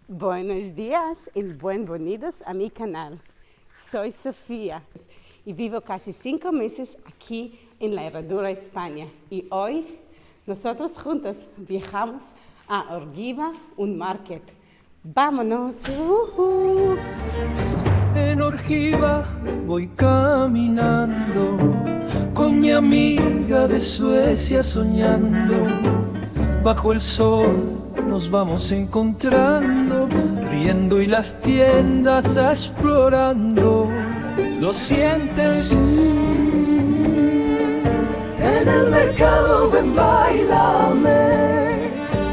Buenos días y bienvenidos a mi canal. Soy Sofía y vivo casi 5 meses aquí en la Herradura, España. Y hoy nosotros juntos viajamos a Orgiva, un market. ¡Vámonos! En Orgiva voy caminando con mi amiga de Suecia soñando. Bajo el sol nos vamos encontrando, riendo y las tiendas explorando. ¿Lo sientes? En el mercado ven, bailame.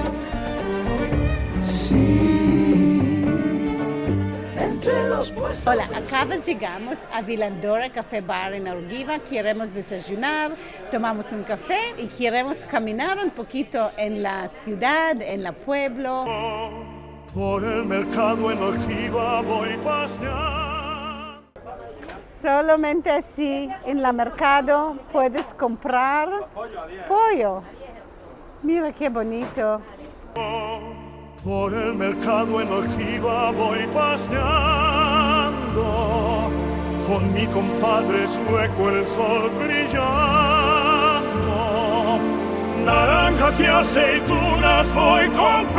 Sí, entre los puestos. Hola, llegamos a Vilandora Café Bar en Orgiva. Queremos desayunar, tomamos un café y queremos caminar un poquito en la ciudad, en el pueblo. Por el mercado en Orgiva voy paseando. Solamente así en el mercado puedes comprar pollo. Mira qué bonito. Por el mercado en Orgiva voy paseando, con mi compadre sueco el sol brillando. Naranjas y aceitunas voy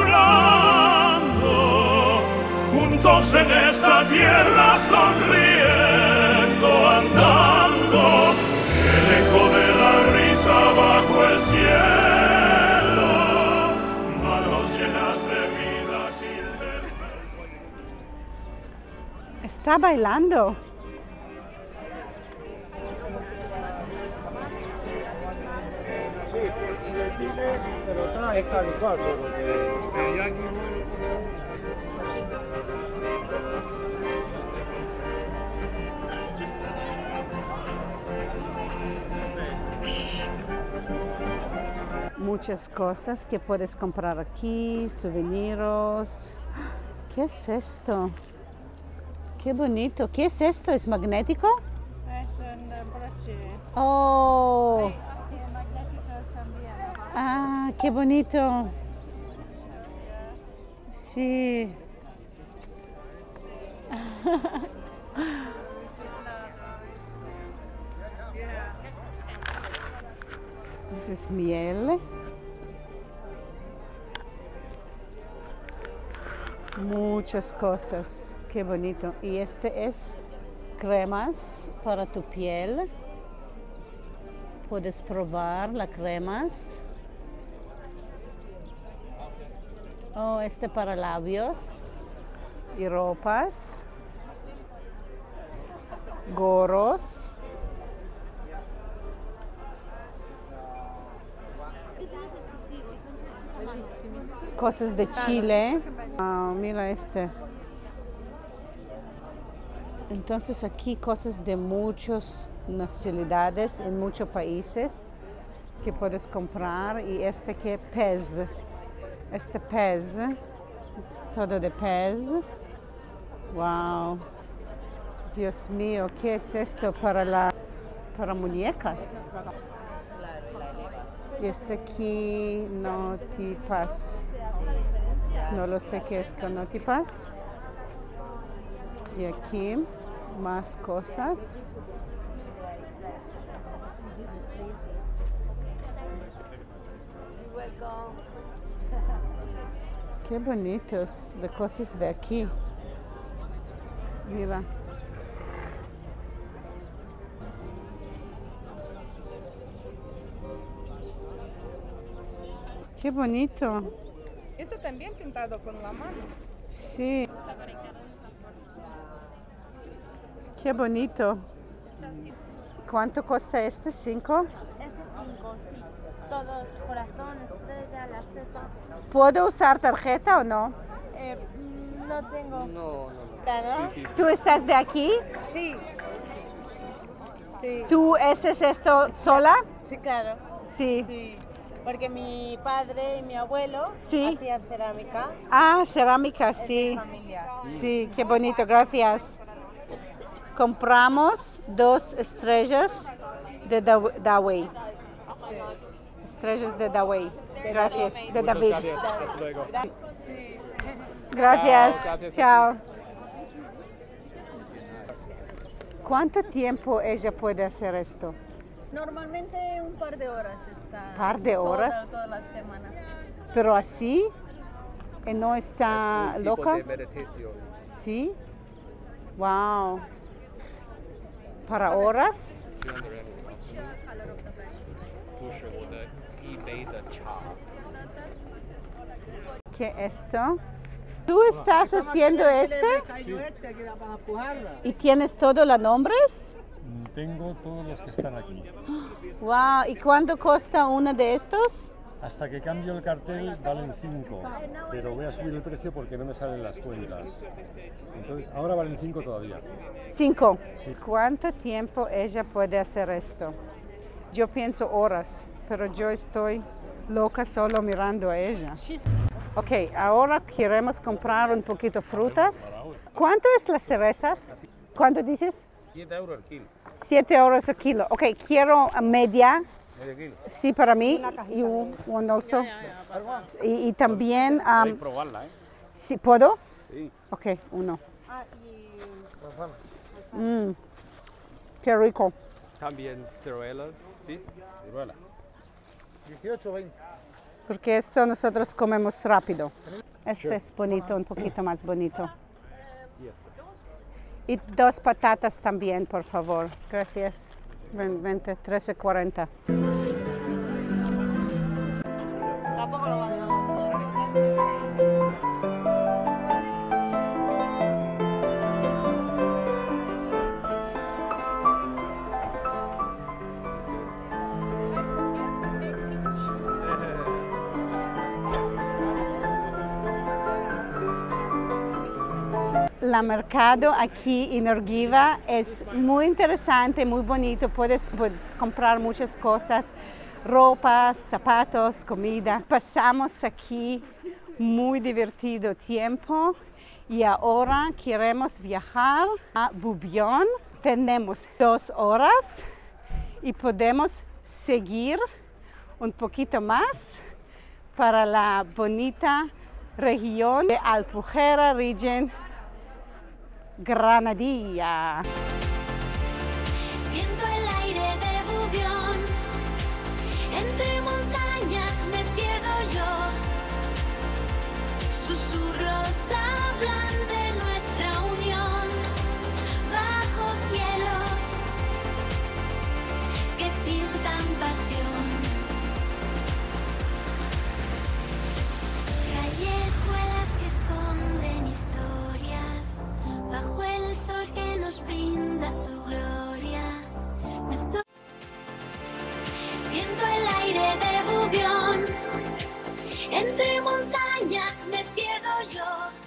comprando, juntos en esta tierra sonriendo, andando, el eco de la risa bajo el cielo, manos llenas de vida sin desvelo. Está bailando. Sí, pero trae california porque ya aquí... Muchas cosas que puedes comprar aquí, souvenirs. ¿Qué es esto? Qué bonito. ¿Qué es esto? ¿Es magnético? Es un broche. Oh, Y magnéticos también. ah, qué bonito. Sí. Eso es miel. Muchas cosas. Qué bonito. Y este es cremas para tu piel. Puedes probar las cremas. Oh, este para labios y ropas. Gorros. Cosas de Chile. Ah, mira este. Entonces aquí cosas de muchas nacionalidades en muchos países que puedes comprar. Y este que pez. Este pez. Todo de pez. Wow. Dios mío, ¿qué es esto para muñecas? Y este aquí, Notipas. No lo sé qué es con Notipas. Y aquí, más cosas. Qué bonitos de cosas de aquí. Mira. Qué bonito. Esto también pintado con la mano. Sí. Qué bonito. ¿Cuánto cuesta este? ¿5? Ese 5, sí. Todos, corazón, estrella, laceta. ¿Puedo usar tarjeta o no? No tengo. No. ¿Claro? ¿Tú estás de aquí? Sí. Sí. ¿Tú haces esto sola? Sí, claro. Sí. Sí. Porque mi padre y mi abuelo Sí. hacían cerámica. Ah, cerámica, Es de sí. familia. Sí, qué bonito, gracias. Compramos 2 estrellas de Dawei. Estrellas de Dawei. Gracias, de David. Gracias. Hasta luego. Gracias. Gracias. Chao. ¿Cuánto tiempo ella puede hacer esto? Normalmente un par de horas está. ¿Par de horas? Todas las semanas. Pero así, ¿no está Un tipo loca? de meditación. Sí. Wow. ¿Para horas? 就是我的一杯的茶。 ¿Qué es esto? ¿Tú estás haciendo este? ¿Y tienes todos los nombres? Tengo todos los que están aquí. Wow. ¿Y cuánto cuesta uno de estos? Hasta que cambio el cartel valen 5, pero voy a subir el precio porque no me salen las cuentas. Entonces, ahora valen 5 todavía. 5. Sí. ¿Cuánto tiempo ella puede hacer esto? Yo pienso horas, pero yo estoy loca solo mirando a ella. Ok, ahora queremos comprar un poquito frutas. ¿Cuánto es las cerezas? ¿Cuánto dices? 7 euros el kilo. 7 euros el kilo. Ok, quiero media. Medio kilo. Sí, para mí. Y un also. Y también... Podéis probarla, ¿eh? ¿Sí puedo? Sí. Ok, uno. Qué rico. También ciruelas, ¿sí? Ciruela. 18, 20. Porque esto nosotros comemos rápido. Este es bonito, un poquito más bonito. Y esto. Y 2 patatas también, por favor. Gracias. 20, 13.40. Tampoco lo vale. La mercado aquí en Orgiva es muy interesante, muy bonito. Puedes comprar muchas cosas, ropas, zapatos, comida. Pasamos aquí muy divertido tiempo y ahora queremos viajar a Bubión. Tenemos 2 horas y podemos seguir un poquito más para la bonita región de Albufera, Region Granadilla. Siento el aire de Bubión, entre montañas me pierdo yo. Susurros hablan de nuestra unión, bajo cielos que pintan pasión. Callejuelas que esconden historias, bajo el sol que nos brinda su gloria. Siento el aire de Bubión, entre montañas me pierdo yo.